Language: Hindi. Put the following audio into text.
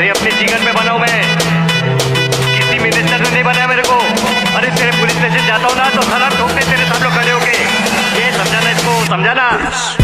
अरे अपने जीवन में बनाऊं मैं, किसी मिनिस्टर ने नहीं बनाया मेरे को। अरे तेरे पुलिस स्टेशन जाता हूँ ना तो साला ठोकते तेरे सामने खड़े होके। ये समझाना, इसको समझाना।